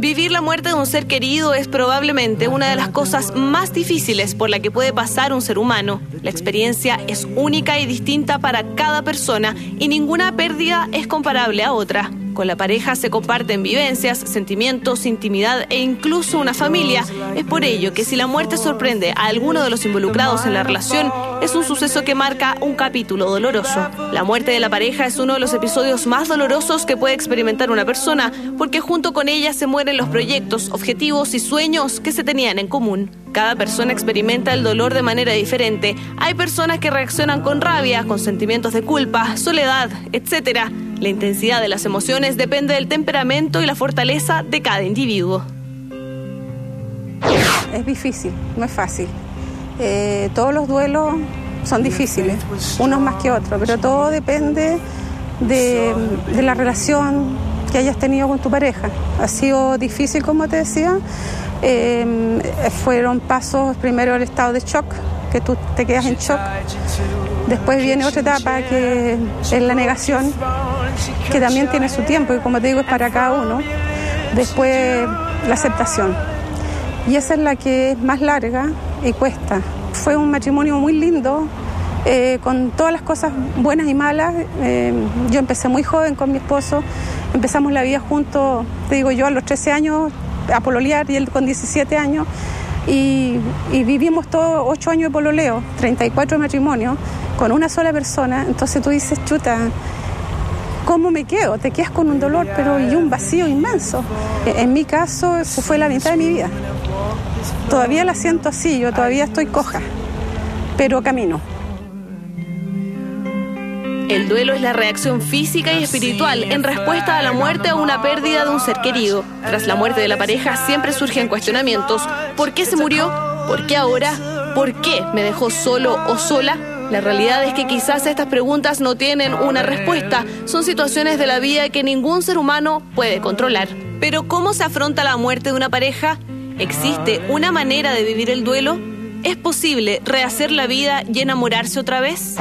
Vivir la muerte de un ser querido es probablemente una de las cosas más difíciles por la que puede pasar un ser humano. La experiencia es única y distinta para cada persona y ninguna pérdida es comparable a otra. Con la pareja se comparten vivencias, sentimientos, intimidad e incluso una familia. Es por ello que si la muerte sorprende a alguno de los involucrados en la relación, es un suceso que marca un capítulo doloroso. La muerte de la pareja es uno de los episodios más dolorosos que puede experimentar una persona, porque junto con ella se mueren los proyectos, objetivos y sueños que se tenían en común. Cada persona experimenta el dolor de manera diferente. Hay personas que reaccionan con rabia, con sentimientos de culpa, soledad, etc. La intensidad de las emociones depende del temperamento y la fortaleza de cada individuo. Es difícil, no es fácil. Todos los duelos son difíciles, unos más que otros, pero todo depende de la relación que hayas tenido con tu pareja. Ha sido difícil, como te decía. Fueron pasos, primero el estado de shock, que tú te quedas en shock. Después viene otra etapa que es la negación, que también tiene su tiempo y, como te digo, es para cada uno. Después la aceptación, y esa es la que es más larga y cuesta. Fue un matrimonio muy lindo, con todas las cosas buenas y malas. Yo empecé muy joven con mi esposo, empezamos la vida juntos, te digo yo, a los 13 años a pololear y él con 17 años. Y vivimos todos 8 años de pololeo, 34 de matrimonio, con una sola persona. Entonces tú dices, chuta, ¿cómo me quedo? Te quedas con un dolor y un vacío inmenso. En mi caso, se fue la mitad de mi vida. Todavía la siento así, yo todavía estoy coja, pero camino. El duelo es la reacción física y espiritual en respuesta a la muerte o una pérdida de un ser querido. Tras la muerte de la pareja siempre surgen cuestionamientos. ¿Por qué se murió? ¿Por qué ahora? ¿Por qué me dejó solo o sola? La realidad es que quizás estas preguntas no tienen una respuesta. Son situaciones de la vida que ningún ser humano puede controlar. Pero ¿cómo se afronta la muerte de una pareja? ¿Existe una manera de vivir el duelo? ¿Es posible rehacer la vida y enamorarse otra vez?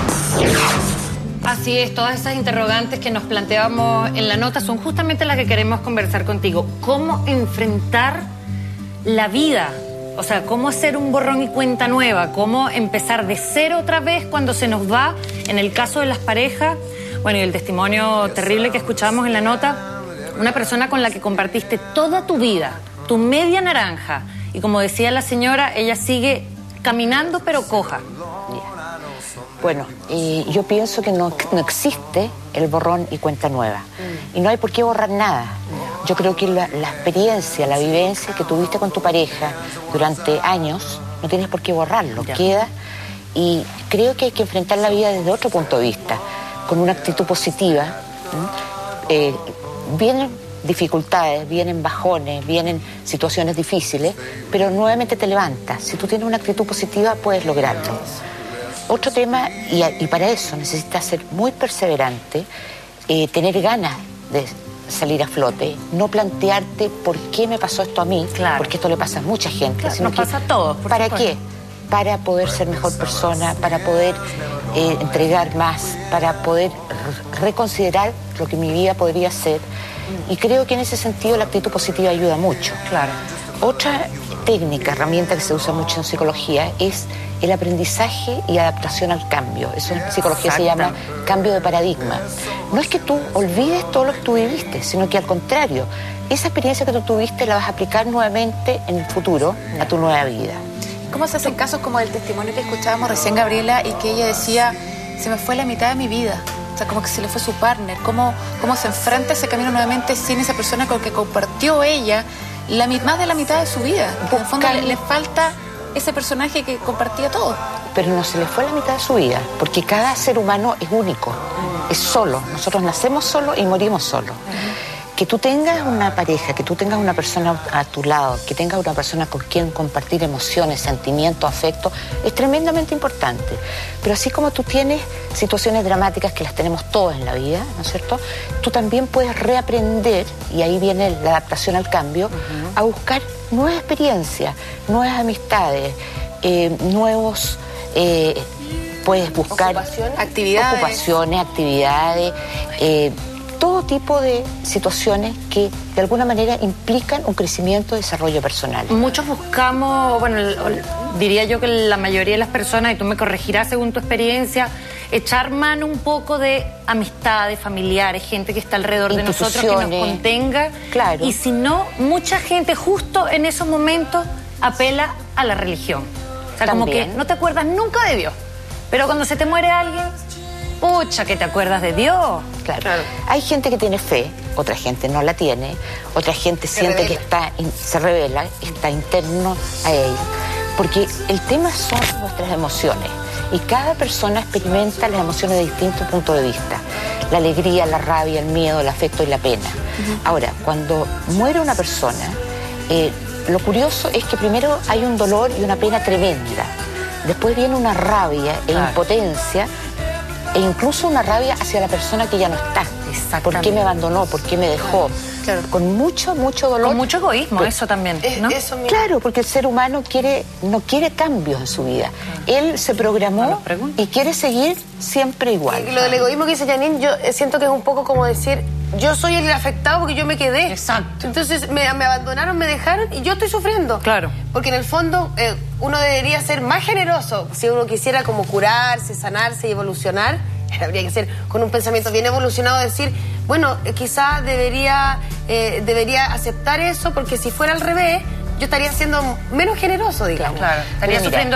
Así es, todas esas interrogantes que nos planteábamos en la nota son justamente las que queremos conversar contigo. ¿Cómo enfrentar la vida? O sea, ¿cómo hacer un borrón y cuenta nueva? ¿Cómo empezar de cero otra vez cuando se nos va? En el caso de las parejas, bueno, y el testimonio terrible que escuchábamos en la nota, una persona con la que compartiste toda tu vida, tu media naranja, y como decía la señora, ella sigue caminando pero coja. Bueno, yo pienso que no existe el borrón y cuenta nueva. Y no hay por qué borrar nada. Yo creo que la experiencia, la vivencia que tuviste con tu pareja durante años, no tienes por qué borrarlo. Queda. Y creo que hay que enfrentar la vida desde otro punto de vista, con una actitud positiva. Vienen dificultades, vienen bajones, vienen situaciones difíciles, pero nuevamente te levantas. Si tú tienes una actitud positiva, puedes lograrlo. Otro tema, y para eso necesitas ser muy perseverante, tener ganas de salir a flote, no plantearte por qué me pasó esto a mí, claro, porque esto le pasa a mucha gente. Claro, sino nos pasa a todos. ¿Para qué? Para poder ser mejor persona, para poder entregar más, para poder reconsiderar lo que mi vida podría ser. Y creo que en ese sentido la actitud positiva ayuda mucho. Claro. Otra técnica, herramienta que se usa mucho en psicología es el aprendizaje y adaptación al cambio. Eso en psicología se llama cambio de paradigma. No es que tú olvides todo lo que tú viviste, sino que al contrario, esa experiencia que tú tuviste la vas a aplicar nuevamente en el futuro a tu nueva vida. ¿Cómo se hacen casos como el testimonio que escuchábamos recién, Gabriela, y que ella decía, se me fue la mitad de mi vida? O sea, como que se le fue su partner. ¿Cómo se enfrenta ese camino nuevamente sin esa persona con la que compartió ella más de la mitad de su vida? En el fondo le falta ese personaje que compartía todo. Pero no se le fue la mitad de su vida, porque cada ser humano es único, es solo. Nosotros nacemos solos y morimos solos. Que tú tengas una pareja, que tú tengas una persona a tu lado, que tengas una persona con quien compartir emociones, sentimientos, afectos, es tremendamente importante. Pero así como tú tienes situaciones dramáticas que las tenemos todos en la vida, ¿no es cierto? Tú también puedes reaprender, y ahí viene la adaptación al cambio, a buscar nuevas experiencias, nuevas amistades, nuevos... puedes buscar actividades, todo tipo de situaciones que de alguna manera implican un crecimiento y desarrollo personal. Muchos buscamos, bueno, diría yo que la mayoría de las personas, y tú me corregirás según tu experiencia, echar mano un poco de amistades, familiares, gente que está alrededor de nosotros, que nos contenga. Claro. Y si no, mucha gente justo en esos momentos apela a la religión. O sea, También. como que no te acuerdas nunca de Dios, pero cuando se te muere alguien, pucha, que te acuerdas de Dios. Claro. Hay gente que tiene fe, otra gente no la tiene, otra gente siente que se revela, está interno a ella. Porque el tema son nuestras emociones y cada persona experimenta las emociones de distintos puntos de vista. La alegría, la rabia, el miedo, el afecto y la pena. Ahora, cuando muere una persona, lo curioso es que primero hay un dolor y una pena tremenda. Después viene una rabia e impotencia e incluso una rabia hacia la persona que ya no está. ¿Por qué me abandonó? ¿Por qué me dejó? Claro. Con mucho dolor. Con mucho egoísmo, eso también, ¿no? Claro, porque el ser humano no quiere cambios en su vida. Él se programó y quiere seguir siempre igual. Lo del egoísmo que dice Janine, yo siento que es un poco como decir, yo soy el afectado porque yo me quedé. Exacto. Entonces me abandonaron, me dejaron y yo estoy sufriendo. Claro. Porque en el fondo uno debería ser más generoso. Si uno quisiera como curarse, sanarse y evolucionar, habría que ser con un pensamiento bien evolucionado, decir, bueno, quizás debería aceptar eso, porque si fuera al revés, yo estaría siendo menos generoso, digamos. Claro. Estaría sufriendo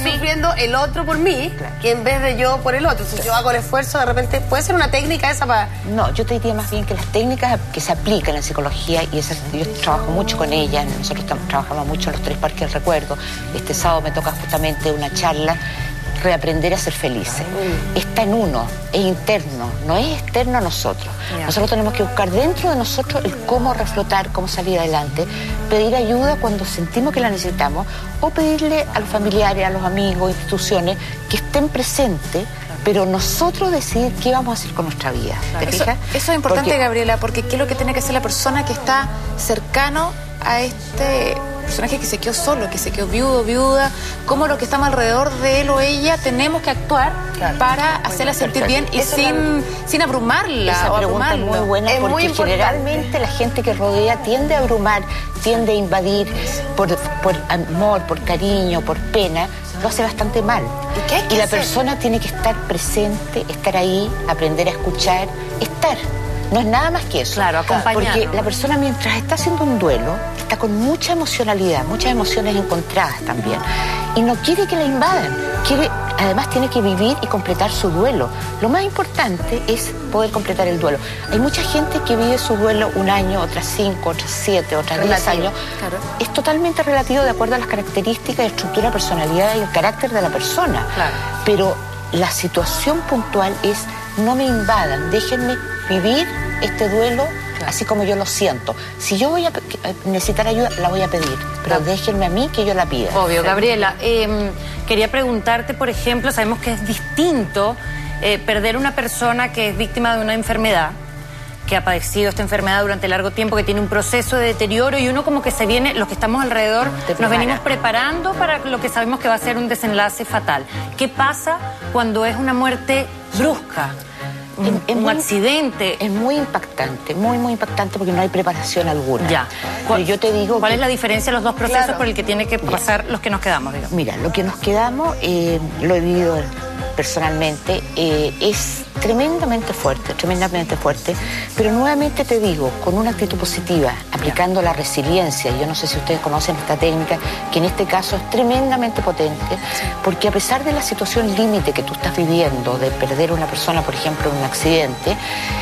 el otro por mí, que en vez de yo por el otro. Si yo hago el esfuerzo, de repente, ¿puede ser una técnica esa para...? No, yo te diría más bien que las técnicas que se aplican en psicología, y esas, yo trabajo mucho con ellas, nosotros trabajamos mucho en los 3 parques del recuerdo. Este sábado me toca justamente una charla, reaprender a ser felices. Está en uno, es interno, no es externo a nosotros. Nosotros tenemos que buscar dentro de nosotros el cómo reflotar, cómo salir adelante, pedir ayuda cuando sentimos que la necesitamos, o pedirle a los familiares, a los amigos, instituciones que estén presentes, pero nosotros decidir qué vamos a hacer con nuestra vida. ¿Te fijas? Eso es importante, Gabriela, porque ¿qué es lo que tiene que hacer la persona que está cercano a este personaje que se quedó solo, que se quedó viudo, viuda? Cómo lo que estamos alrededor de él o ella tenemos que actuar para hacerla sentir bien y sin abrumarla. Esa pregunta es muy buena, porque generalmente la gente que rodea tiende a abrumar, tiende a invadir por amor, por cariño, por pena. Lo hace bastante mal. Y la persona tiene que estar presente, estar ahí, aprender a escuchar, estar. No es nada más que eso. Claro, acompañarnos. Porque la persona, mientras está haciendo un duelo, está con mucha emocionalidad, muchas emociones encontradas también. Y no quiere que la invadan. Además tiene que vivir y completar su duelo. Lo más importante es poder completar el duelo. Hay mucha gente que vive su duelo 1 año, otras 5, otras 7, otras 10 años. Claro. Es totalmente relativo de acuerdo a las características, estructura de personalidad y el carácter de la persona. Claro. Pero la situación puntual es: no me invadan, déjenme vivir este duelo así como yo lo siento. Si yo voy a necesitar ayuda, la voy a pedir, pero déjenme a mí que yo la pida. Obvio. Gabriela, quería preguntarte, por ejemplo, sabemos que es distinto perder una persona que es víctima de una enfermedad, que ha padecido esta enfermedad durante largo tiempo, que tiene un proceso de deterioro, y uno como que se viene, los que estamos alrededor, nos venimos preparando para lo que sabemos que va a ser un desenlace fatal. ¿Qué pasa cuando es una muerte brusca? Un accidente. Es muy impactante, muy impactante, porque no hay preparación alguna. Ya. Yo te digo, ¿cuál es la diferencia de los dos procesos por el que tiene que pasar los que nos quedamos, digamos? Mira, lo que nos quedamos, lo he vivido personalmente, es tremendamente fuerte, pero nuevamente te digo, con una actitud positiva, aplicando la resiliencia. Yo no sé si ustedes conocen esta técnica, que en este caso es tremendamente potente, porque a pesar de la situación límite que tú estás viviendo, de perder a una persona, por ejemplo, en un accidente,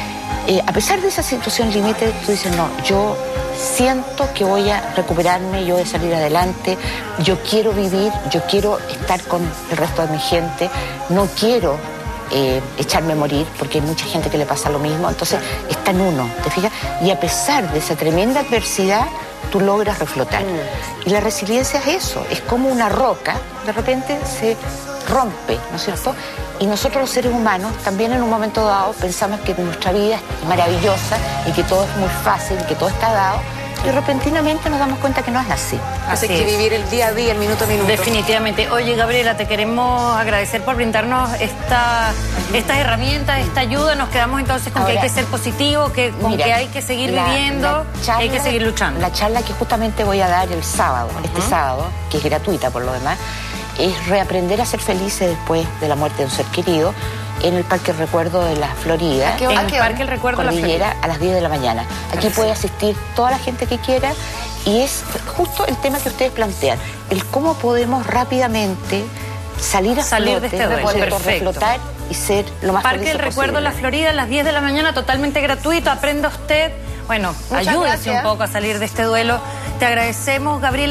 a pesar de esa situación límite, tú dices, no, yo siento que voy a recuperarme, yo voy a salir adelante, yo quiero vivir, yo quiero estar con el resto de mi gente, no quiero echarme a morir, porque hay mucha gente que le pasa lo mismo. Entonces está en uno, ¿te fijas? Y a pesar de esa tremenda adversidad, tú logras reflotar. Y la resiliencia es eso, es como una roca, de repente se rompe, ¿no es cierto? Y nosotros los seres humanos también en un momento dado pensamos que nuestra vida es maravillosa y que todo es muy fácil, que todo está dado, y repentinamente nos damos cuenta que no es así. Así que vivir el día a día, el minuto a minuto. Definitivamente. Oye, Gabriela, te queremos agradecer por brindarnos estas herramientas, esta ayuda. Nos quedamos entonces con que hay que ser positivo, que hay que seguir viviendo, que hay que seguir luchando. La charla que justamente voy a dar el sábado, este sábado, que es gratuita por lo demás, es reaprender a ser felices después de la muerte de un ser querido, en el Parque El Recuerdo de la Florida. En el Parque El Recuerdo de la Florida. A las 10 de la mañana. Aquí puede asistir toda la gente que quiera y es justo el tema que ustedes plantean, el cómo podemos rápidamente salir de este duelo. Reflotar y ser lo más Parque El Recuerdo de la Florida a las 10 de la mañana, totalmente gratuito. Aprenda usted, bueno, ayúdese un poco a salir de este duelo. Te agradecemos, Gabriela.